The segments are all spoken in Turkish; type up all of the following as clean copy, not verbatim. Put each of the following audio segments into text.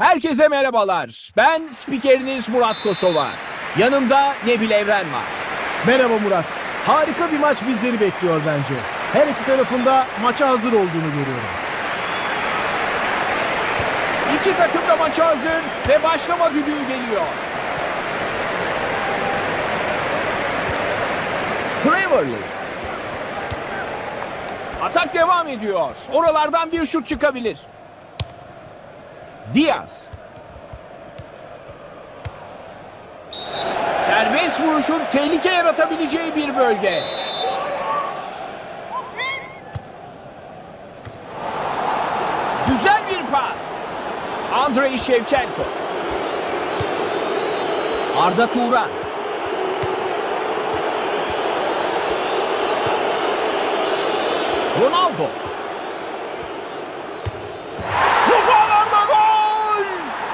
Herkese merhabalar. Ben spikeriniz Murat Kosova. Yanımda Nebil Evren var. Merhaba Murat. Harika bir maç bizleri bekliyor bence. Her iki tarafında maça hazır olduğunu görüyorum. İki takım da maça hazır ve başlama düdüğü geliyor. Cleverly. Atak devam ediyor. Oralardan bir şut çıkabilir. Diaz. Serbest vuruşun tehlike yaratabileceği bir bölge. Güzel bir pas. Andrei Shevchenko. Arda Turan. Ronaldo. Top ağlarda, gol!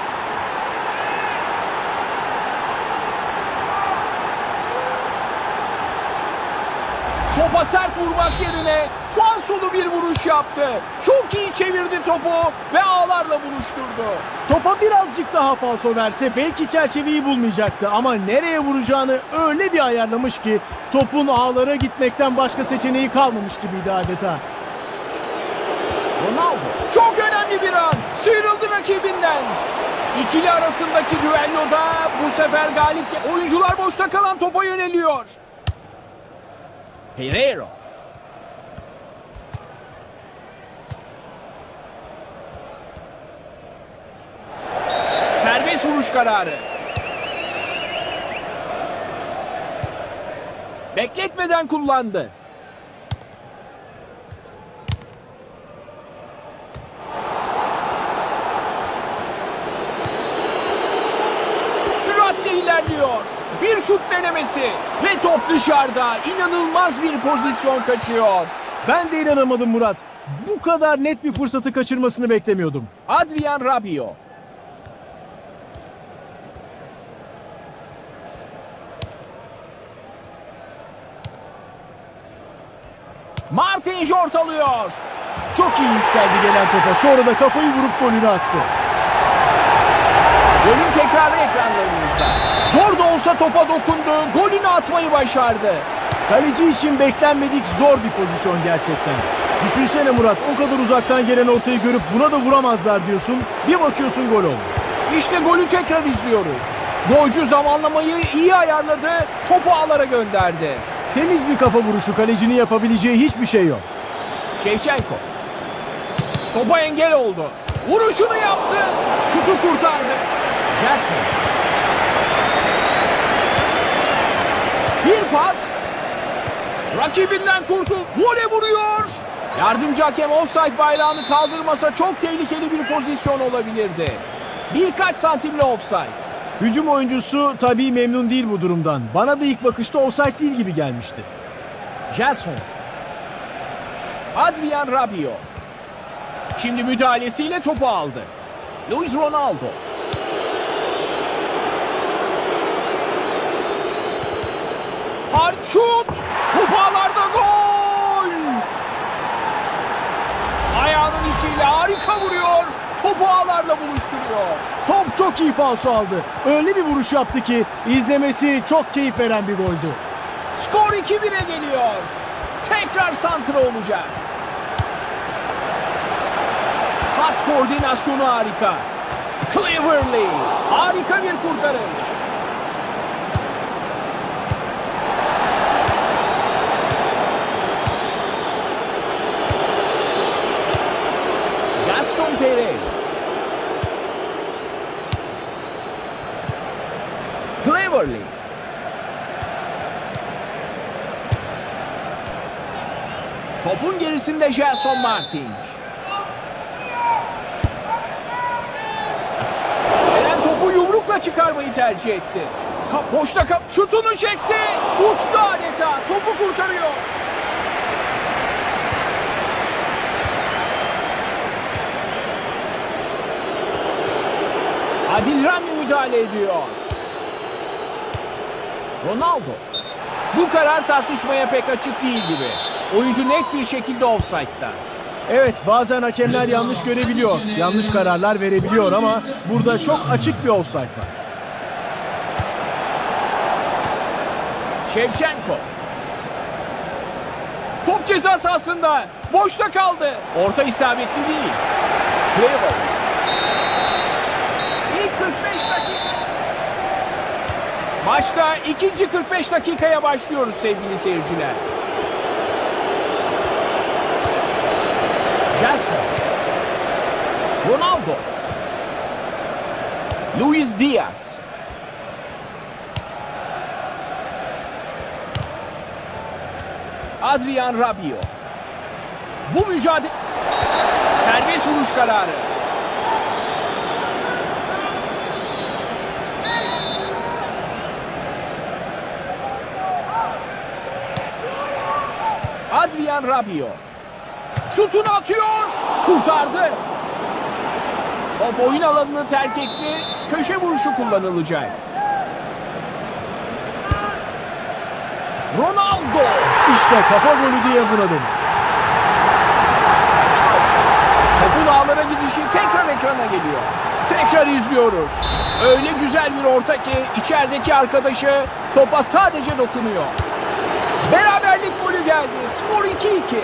Topa sert vurmak yerine falsolu bir vuruş yaptı. Çok iyi çevirdi topu ve ağlarla buluşturdu. Topa birazcık daha falso verse belki çerçeveyi bulmayacaktı ama nereye vuracağını öyle bir ayarlamış ki topun ağlara gitmekten başka seçeneği kalmamış gibiydi adeta. Ronaldo. Çok önemli bir an. Sıyrıldı rakibinden. İkili arasındaki düelloda bu sefer galip. Oyuncular boşta kalan topa yöneliyor. Pereira. Serbest vuruş kararı. Bekletmeden kullandı. Süratle ilerliyor. Bir şut denemesi ve top dışarıda. İnanılmaz bir pozisyon kaçıyor. Ben de inanamadım Murat. Bu kadar net bir fırsatı kaçırmasını beklemiyordum. Adrian Rabiot. Martin ortalıyor. Çok iyi yükseldi gelen topa. Sonra da kafayı vurup golünü attı. Golün tekrarı ekranlarımızda. Zor da olsa topa dokundu. Golünü atmayı başardı. Kaleci için beklenmedik zor bir pozisyon gerçekten. Düşünsene Murat, o kadar uzaktan gelen ortayı görüp buna da vuramazlar diyorsun. Bir bakıyorsun gol olmuş. İşte golü tekrar izliyoruz. Golcü zamanlamayı iyi ayarladı. Topu ağlara gönderdi. Temiz bir kafa vuruşu, kalecinin yapabileceği hiçbir şey yok. Shevchenko. Topa engel oldu. Vuruşunu yaptı. Şutu kurtardı. Jasper. Bir pas. Rakibinden kurtul. Vole vuruyor. Yardımcı hakem offside bayrağını kaldırmasa çok tehlikeli bir pozisyon olabilirdi. Birkaç santimle offside. Hücum oyuncusu tabii memnun değil bu durumdan. Bana da ilk bakışta offside değil gibi gelmişti. Jason. Adrian Rabiot. Şimdi müdahalesiyle topu aldı. Luis Ronaldo. Hard şut. Top ağlarda, gol. Ayağının içiyle harika vuruyor. Topu ağlarla buluşturuyor. Top çok iyi falso aldı. Öyle bir vuruş yaptı ki izlemesi çok keyif veren bir goldü. Skor 2-1'e geliyor. Tekrar santra olacak. Pas koordinasyonu harika. Cleverly. Harika bir kurtarış. Gaston Pereira. Cleverly. Topun gerisinde Gelson Martins. Gelen topu yumrukla çıkarmayı tercih etti. Boşta şutunu çekti. Uçtu adeta. Topu kurtarıyor. Adil Rami müdahale ediyor. Ronaldo. Bu karar tartışmaya pek açık değil gibi. Oyuncu net bir şekilde offside'da. Evet, bazen hakemler yanlış görebiliyor, yanlış kararlar verebiliyor ama burada çok açık bir offside var. Shevchenko. Top ceza sahasında. Boşta kaldı. Orta isabetli değil. Clever. İlk 45 dakika. Maçta ikinci 45 dakikaya başlıyoruz sevgili seyirciler. Jason. Ronaldo. Luis Diaz. Adrian Rabiot. Bu mücadele... Serbest vuruş kararı. Adrian Rabiot. Şutunu atıyor. Kurtardı. Top oyun alanını terk etti. Köşe vuruşu kullanılacak. Ronaldo. İşte kafa golü diye buna denir. Topun ağlara gidişi tekrar ekrana geliyor. Tekrar izliyoruz. Öyle güzel bir orta ki içerideki arkadaşı topa sadece dokunuyor. Beraberlik golü geldi. Skor 2-2.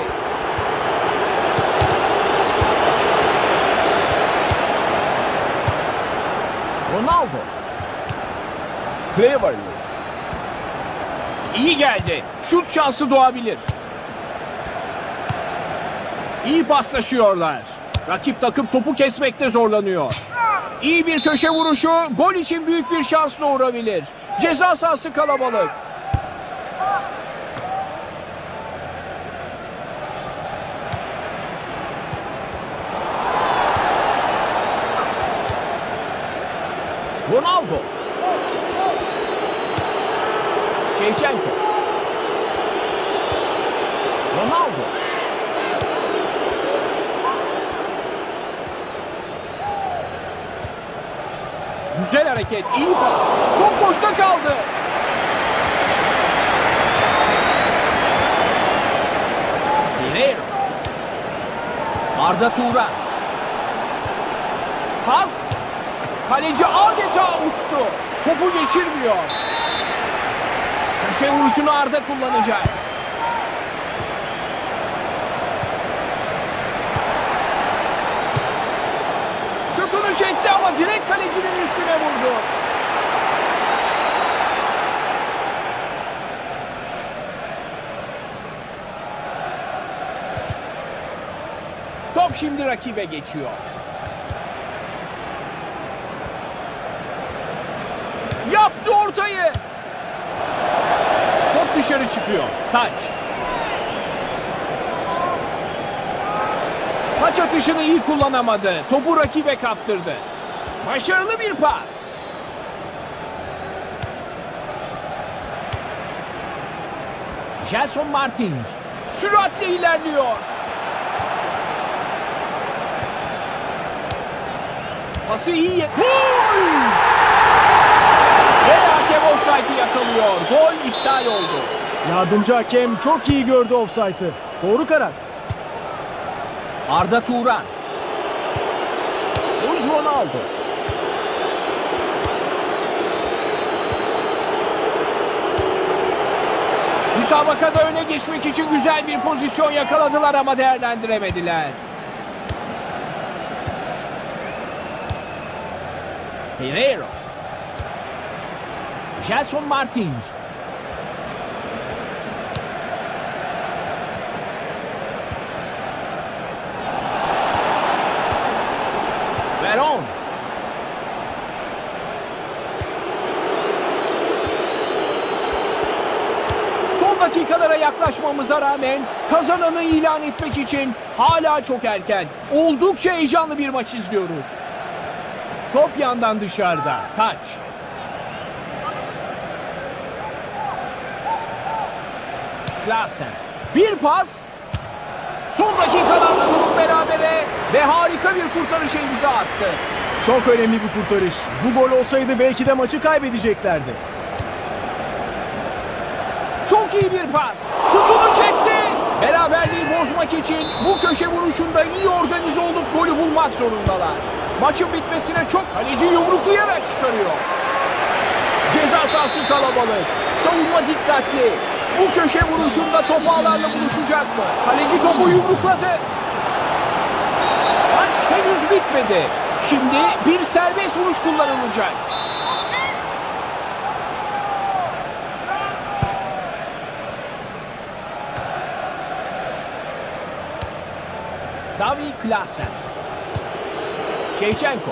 Ronaldo. Cleverly. İyi geldi. Şut şansı doğabilir. İyi paslaşıyorlar. Rakip takım topu kesmekte zorlanıyor. İyi bir köşe vuruşu gol için büyük bir şans doğurabilir. Ceza sahası kalabalık. Ronaldo. Shevchenko. Ronaldo. Güzel hareket, iyi pas. Top boşta kaldı. Pereira. Arda Turan. Pas. Kaleci adeta uçtu. Topu geçirmiyor. Köşe vuruşunu Arda kullanacak. Şutunu çekti ama direkt kalecinin üstüne vurdu. Top şimdi rakibe geçiyor. Yaptı ortayı. Top dışarı çıkıyor. Taç. Taç atışını iyi kullanamadı. Topu rakibe kaptırdı. Başarılı bir pas. Jason Martin süratle ilerliyor. Pası iyi. Gol! Ve hakem offside'ı yakalıyor. Gol iptal oldu. Yardımcı hakem çok iyi gördü offside'ı. Doğru karar. Arda Turan. Luis Ronaldo. Müsabakada öne geçmek için güzel bir pozisyon yakaladılar ama değerlendiremediler. Pereira. Jason Martin. Veron. Son dakikalara yaklaşmamıza rağmen kazananı ilan etmek için hala çok erken. Oldukça heyecanlı bir maç izliyoruz. Top yandan dışarıda. Taç. Klaassen. Bir pas. Son dakikalarda durum berabere ve harika bir kurtarışa imza attı. Çok önemli bir kurtarış. Bu gol olsaydı belki de maçı kaybedeceklerdi. Çok iyi bir pas. Şutunu çekti. Beraberliği bozmak için bu köşe vuruşunda iyi organize olup golü bulmak zorundalar. Maçın bitmesine çok kaleci yumruklayarak çıkarıyor. Ceza sahası kalabalık. Savunma dikkatli. Bu köşe vuruşunda top ağlarla buluşacak mı? Kaleci topu yumrukladı. Maç henüz bitmedi. Şimdi bir serbest vuruş kullanılacak. Davy Klaassen. Shevchenko.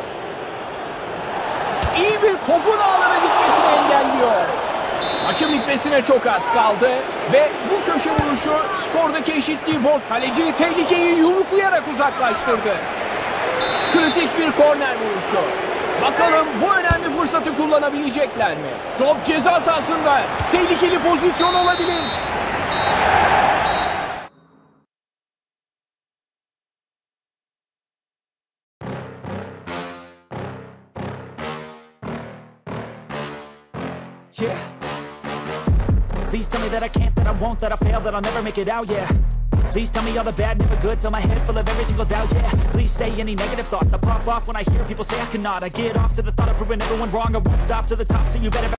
İyi bir topun ağlara gitmesini engelliyor. Maçın bitmesine çok az kaldı ve bu köşe vuruşu skordaki eşitliği boz. Kaleci tehlikeyi yumruklayarak uzaklaştırdı. Kritik bir korner vuruşu. Bakalım bu önemli fırsatı kullanabilecekler mi? Top ceza sahasında. Tehlikeli pozisyon olabilir. Yeah. Please tell me that I can't, that I won't, that I fail, that I'll never make it out, yeah. Please tell me all the bad, never good, fill my head full of every single doubt, yeah. Please say any negative thoughts, I pop off when I hear people say I cannot. I get off to the thought of proving everyone wrong, I won't stop to the top, so you better